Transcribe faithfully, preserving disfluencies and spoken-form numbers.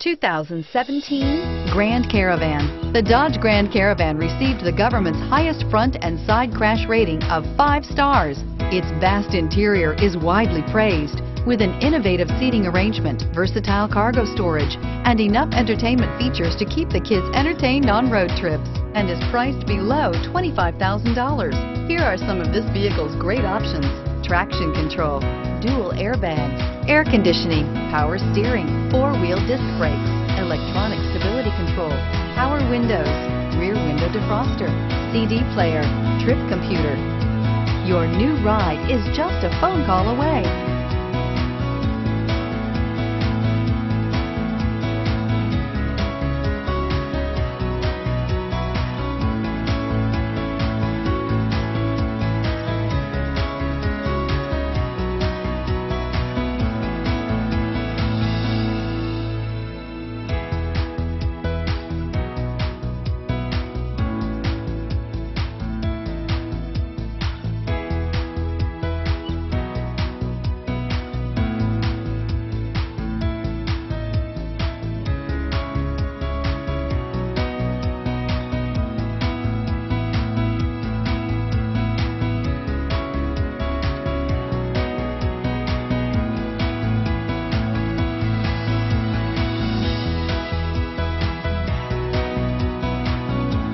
two thousand seventeen Grand Caravan. The Dodge Grand Caravan received the government's highest front and side crash rating of five stars. Its vast interior is widely praised, with an innovative seating arrangement, versatile cargo storage, and enough entertainment features to keep the kids entertained on road trips, and is priced below twenty-five thousand dollars. Here are some of this vehicle's great options: traction control, dual airbags, air conditioning, power steering, four-wheel disc brakes, electronic stability control, power windows, rear window defroster, C D player, trip computer. Your new ride is just a phone call away.